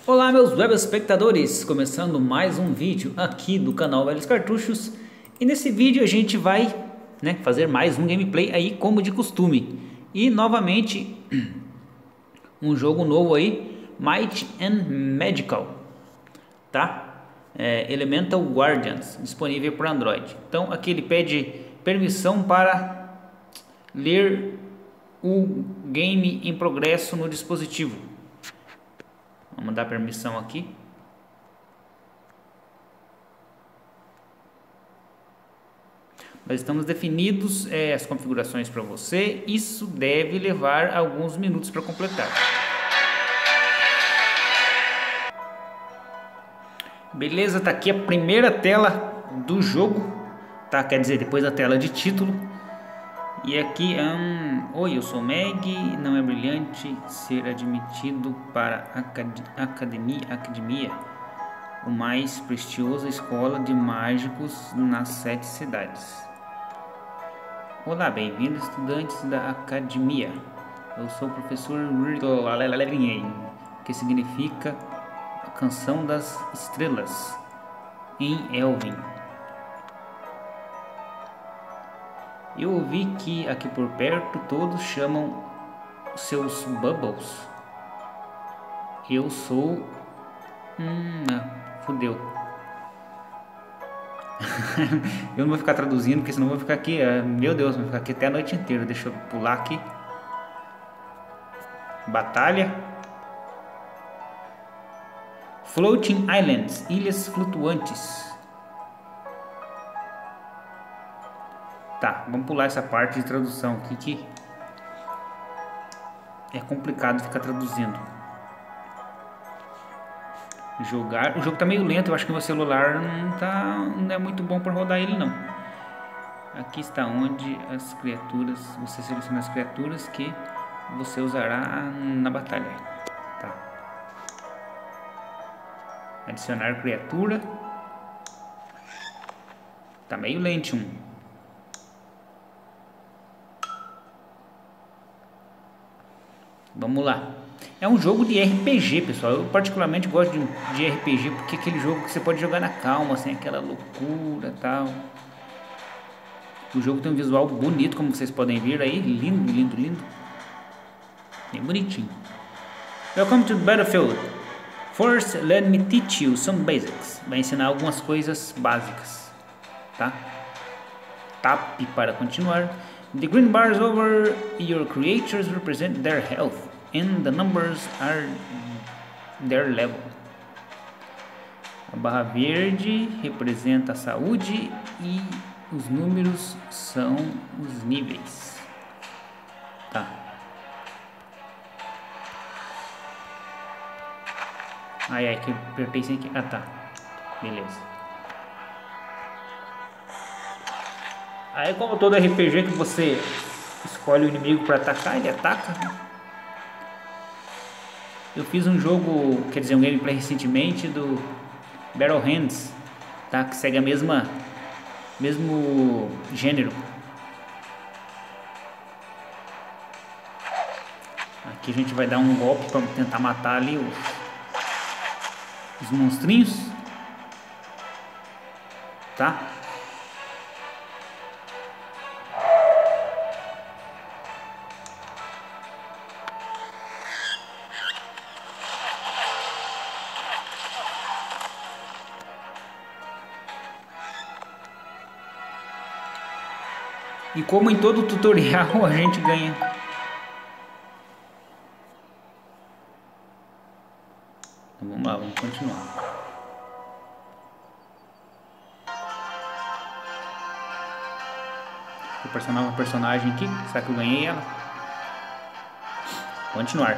Olá meus web espectadores, começando mais um vídeo aqui do canal Velhos Cartuchos. E nesse vídeo a gente vai fazer mais um gameplay aí como de costume. E novamente um jogo novo aí, Might and Magical, tá? Elemental Guardians, disponível para Android. Então aqui ele pede permissão para ler o game em progresso no dispositivo. Vamos dar permissão aqui. Nós estamos definidos as configurações para você. Isso deve levar alguns minutos para completar. Beleza, tá aqui a primeira tela do jogo, tá? Quer dizer, depois da tela de título. E aqui oi, eu sou Meg. Não é brilhante ser admitido para a academia, o mais prestigiosa escola de mágicos nas 7 cidades. Olá, bem-vindos estudantes da academia. Eu sou o professor que significa a canção das estrelas em Elven. Eu ouvi que aqui por perto todos chamam seus bubbles. Eu sou... fudeu. Eu não vou ficar traduzindo, porque senão eu vou ficar aqui, meu Deus, vou ficar aqui até a noite inteira. Deixa eu pular aqui. Batalha. Floating Islands, ilhas flutuantes. Tá, vamos pular essa parte de tradução aqui que é complicado ficar traduzindo. Jogar, o jogo tá meio lento, eu acho que o meu celular não é muito bom para rodar ele não. Aqui está onde as criaturas, você seleciona as criaturas que você usará na batalha. Tá. Adicionar criatura. Tá meio lento. Vamos lá. É um jogo de RPG, pessoal. Eu particularmente gosto de RPG porque é aquele jogo que você pode jogar na calma, sem aquela loucura e tal. O jogo tem um visual bonito, como vocês podem ver aí. Lindo, lindo, lindo. Bem bonitinho. Welcome to the Battlefield. First, let me teach you some basics. Vai ensinar algumas coisas básicas, tá? Tap para continuar. The green bars over your creatures represent their health, and the numbers are their level. A barra verde representa a saúde e os números são os níveis. Tá. Ai, que eu apertei sem aqui. Ah, tá. Beleza. Aí, como todo RPG que você escolhe o inimigo para atacar, ele ataca. Eu fiz um jogo, quer dizer, um gameplay recentemente do Battle Hands, tá? Que segue a mesmo gênero. Aqui a gente vai dar um golpe para tentar matar ali os monstrinhos, tá? E como em todo tutorial a gente ganha. Então vamos lá, vamos continuar. Vou personar uma personagem aqui. Será que eu ganhei ela? Continuar.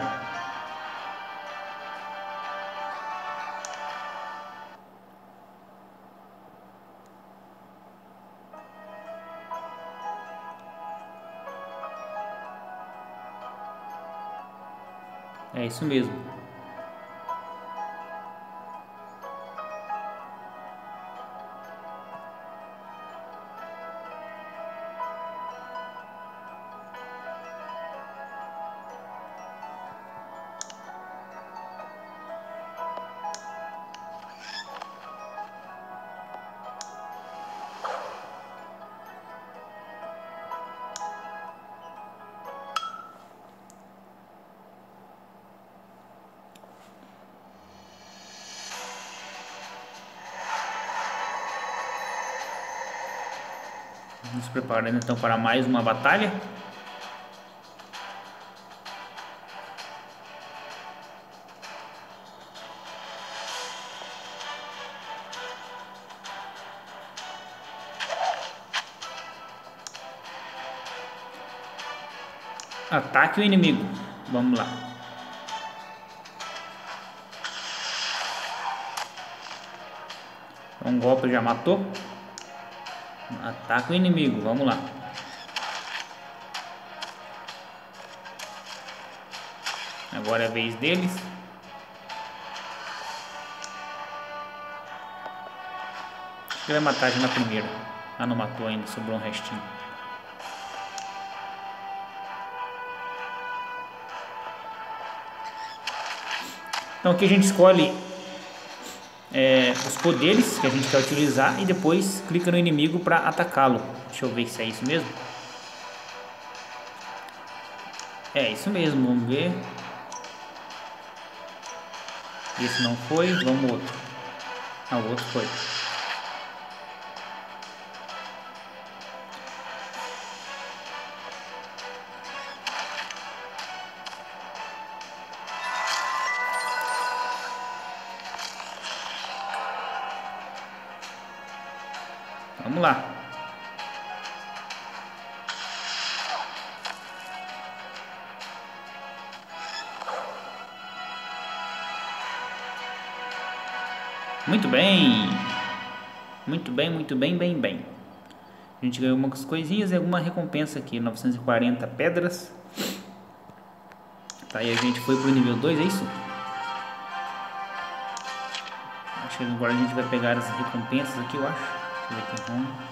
É isso mesmo. Nos preparando então para mais uma batalha. Ataque o inimigo. Vamos lá. Um golpe já matou. Ataque o inimigo. Vamos lá. Agora é a vez deles. Acho que vai matar já na primeira. Ah, não matou ainda. Sobrou um restinho. Então aqui a gente escolhe os poderes que a gente quer utilizar e depois clica no inimigo para atacá-lo. Deixa eu ver se é isso mesmo. É isso mesmo, vamos ver. Esse não foi, vamos outro. Ah, o outro foi. Vamos lá. Muito bem. Muito bem, muito bem, bem, bem. A gente ganhou algumas coisinhas e alguma recompensa aqui. 940 pedras. Tá, e a gente foi pro nível 2, é isso? Acho que agora a gente vai pegar as recompensas aqui, eu acho. Deixa eu ver aqui como.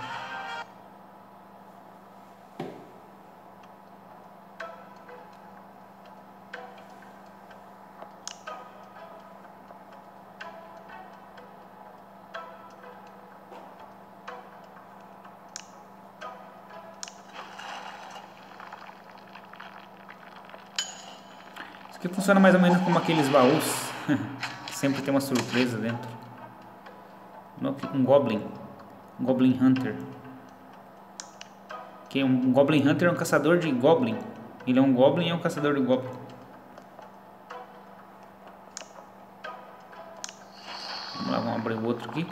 Isso aqui funciona mais ou menos como aqueles baús que sempre tem uma surpresa dentro. Um Goblin. Um Goblin Hunter. Que um Goblin Hunter é um caçador de Goblin. Ele é um Goblin e é um caçador de Goblin. Vamos lá, vamos abrir o outro aqui.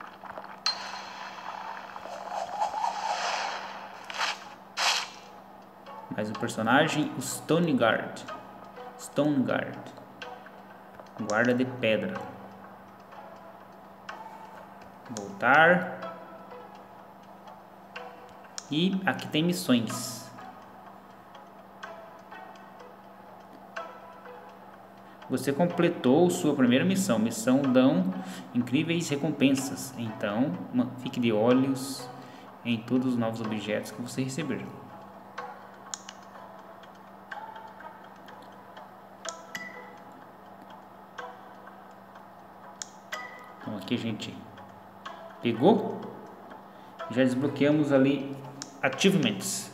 Mais um personagem, o Stoneguard. Stoneguard. Guarda de pedra. Voltar. E aqui tem missões. Você completou sua primeira missão. Missão dão incríveis recompensas. Então, fique de olhos em todos os novos objetos que você receber. Então aqui a gente pegou. Já desbloqueamos ali achievements.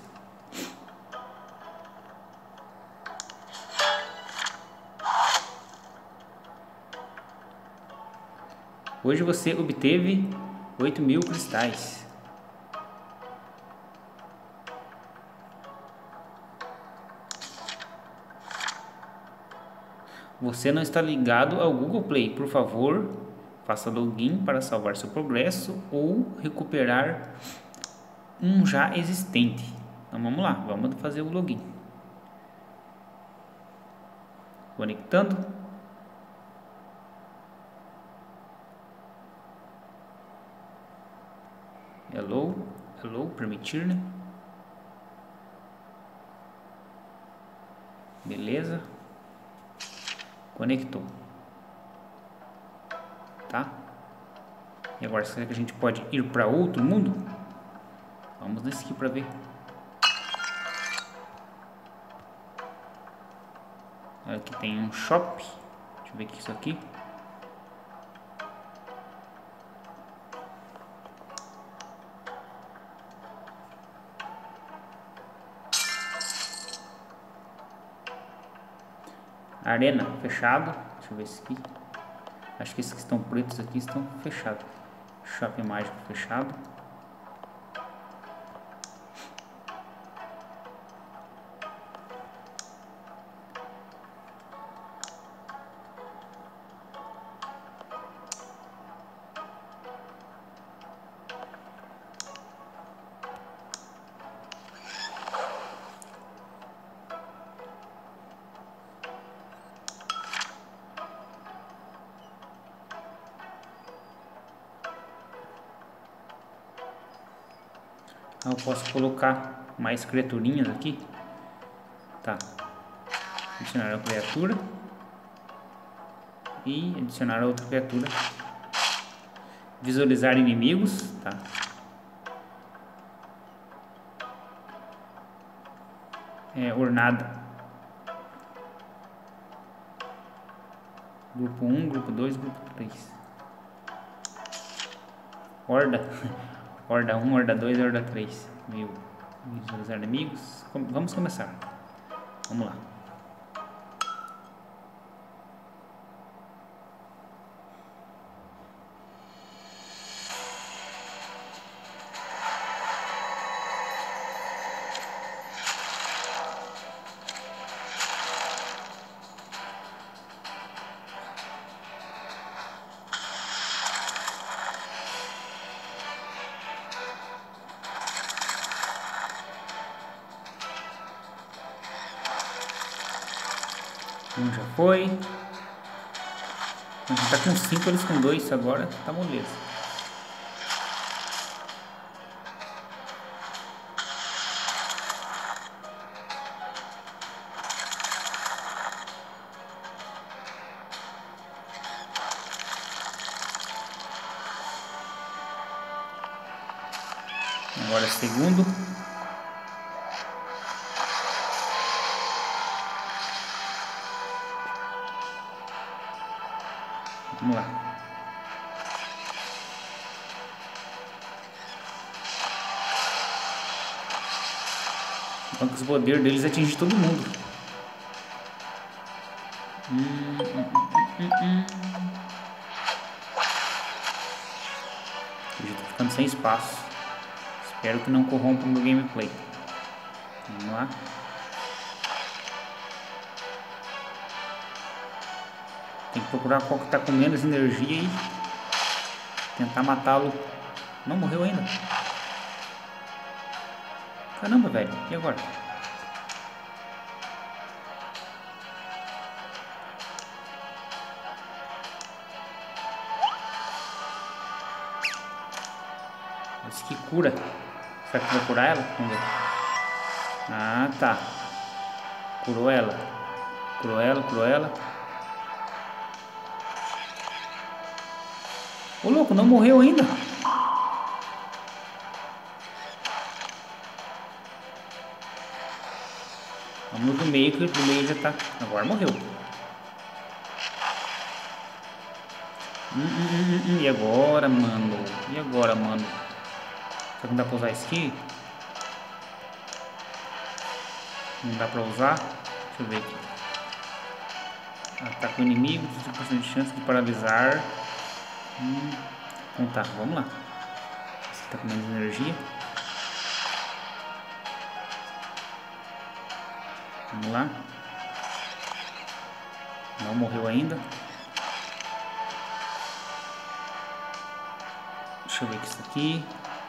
Hoje você obteve 8.000 cristais. Você não está ligado ao Google Play. Por favor, faça login para salvar seu progresso ou recuperar um já existente. Então vamos lá, vamos fazer o login. Conectando. Hello, permitir, né? Beleza. Conectou. Tá? E agora, será que a gente pode ir para outro mundo? Vamos nesse aqui para ver. Aqui tem um shop. Deixa eu ver o que é isso aqui. Arena, fechado. Deixa eu ver esse aqui. Acho que esses que estão pretos aqui estão fechados. Shopping mágico fechado. Eu posso colocar mais criaturinhas aqui. Tá. Adicionar a criatura. E adicionar a outra criatura. Visualizar inimigos. Tá. Ornada. Grupo 1, grupo 2, grupo 3. Horda. Horda 1, Horda 2, Horda 3. Visualizar inimigos. Vamos começar. Vamos lá. Um já foi. A gente tá com 5, eles com 2 agora. Tá moleza. Agora segundo. Vamos lá. Enquanto os poderes deles atingem todo mundo. Eu já tô ficando sem espaço. Espero que não corrompa o meu gameplay. Vamos lá. Tem que procurar qual que tá com menos energia e tentar matá-lo. Não morreu ainda. Caramba, velho. E agora? Mas que cura. Será que vai curar ela? Vamos ver. Ah, tá. Curou ela. Curou ela, curou ela. Ô, louco, não morreu ainda. Vamos do meio, que do meio já tá. Agora morreu. E agora, mano? E agora, mano? Será que não dá pra usar esqui? Não dá pra usar? Deixa eu ver aqui. Ataca o inimigo, 50% de chance de paralisar. Então tá, vamos lá. Esse tá com menos energia. Vamos lá. Não morreu ainda. Deixa eu ver isso aqui.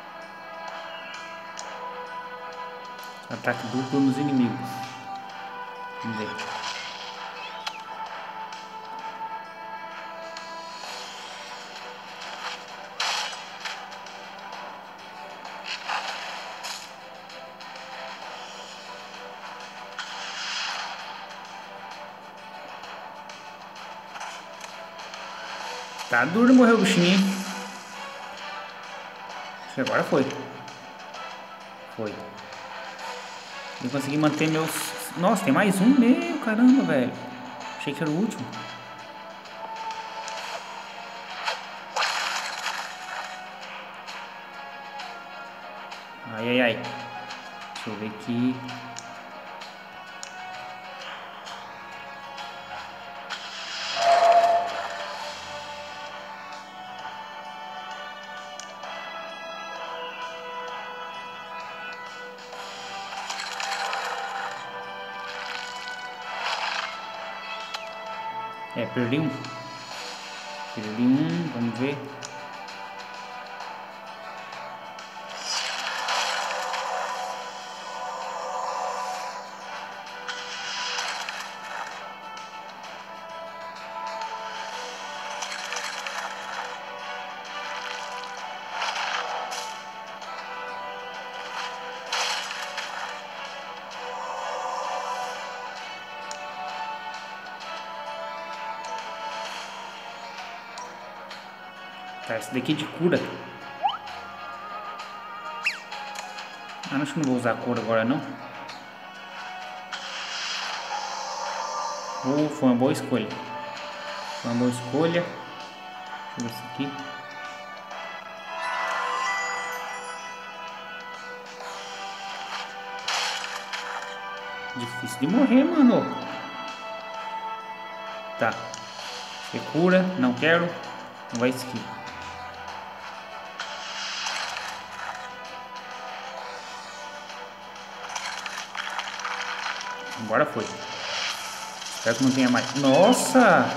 Ataque duplo nos inimigos. Vamos ver. Tá duro morrer o bichinho, hein? Acho que agora foi. Foi. Eu consegui manter meus... Nossa, tem mais um? Meu, caramba, velho. Achei que era o último. Ai, ai, ai. Deixa eu ver aqui. Perdi um. Perdi um, vamos ver. Tá, esse daqui é de cura. Ah, acho que não vou usar a cura agora não. Foi uma boa escolha. Foi uma boa escolha. Deixa eu ver esse aqui. Difícil de morrer, mano. Tá. Você cura, não quero. Não vai skill. Agora foi. Espero que não tenha mais. Nossa!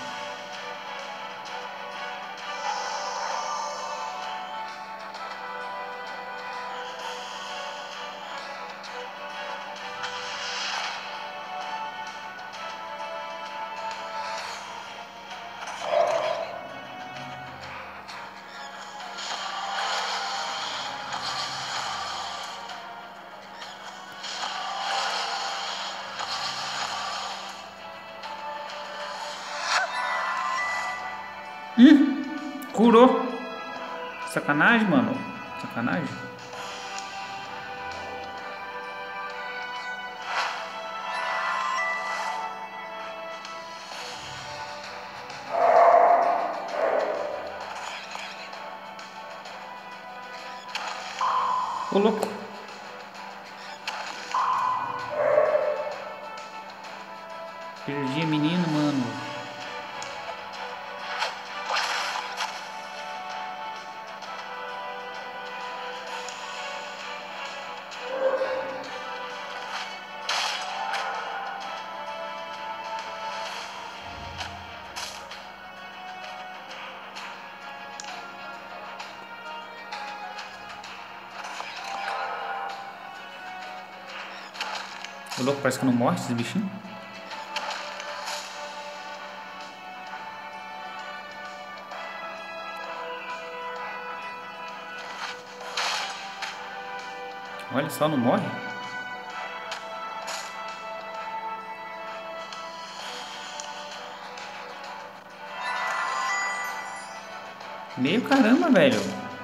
Curou. Sacanagem, mano. Sacanagem. Ô, louco. Perdi, menino, mano. Ô, louco, parece que não morre esses bichinhos. Olha só, não morre. Meio caramba, velho.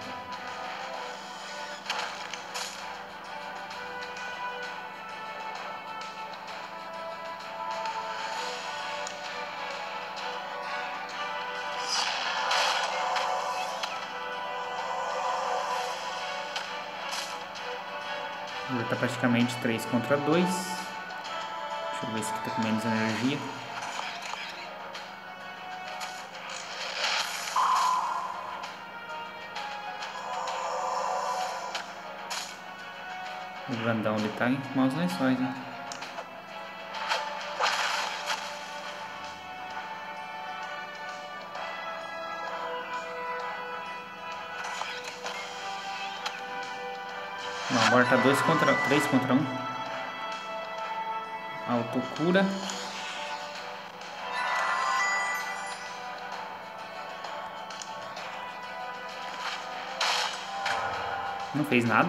Já tá praticamente 3 contra 2. Deixa eu ver se aqui tá com menos energia. O grandão ele tá em maus lençóis, hein? Não, agora tá 3 contra 1. Autocura. Não fez nada.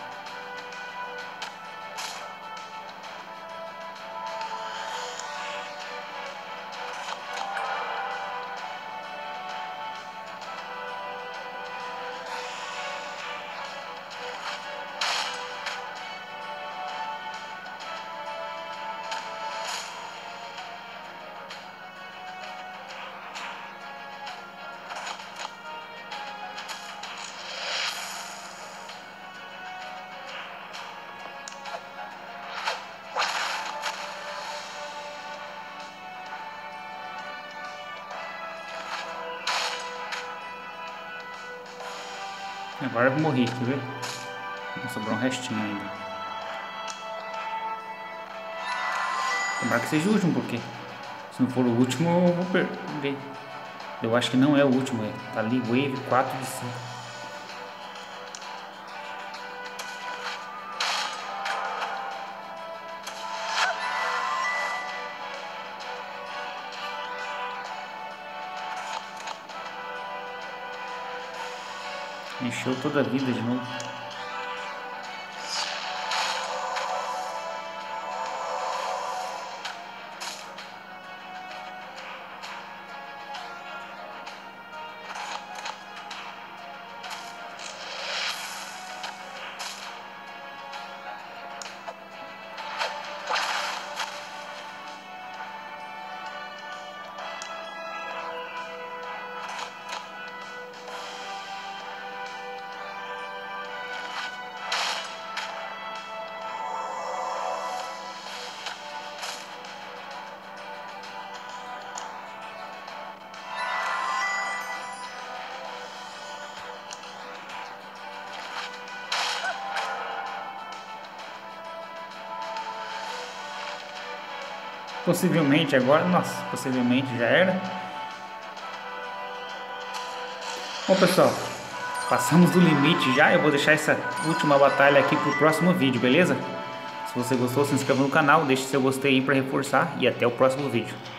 Agora eu morri, quer ver? Sobrou um restinho ainda. Tomara que seja o último, porque se não for o último eu vou perder. Eu acho que não é o último, tá ali, wave 4 de 5. Encheu toda a vida de novo. Possivelmente agora, nossa, possivelmente já era. Bom, pessoal, passamos do limite já. Eu vou deixar essa última batalha aqui pro próximo vídeo, beleza? Se você gostou, se inscreva no canal, deixe seu gostei aí para reforçar e até o próximo vídeo.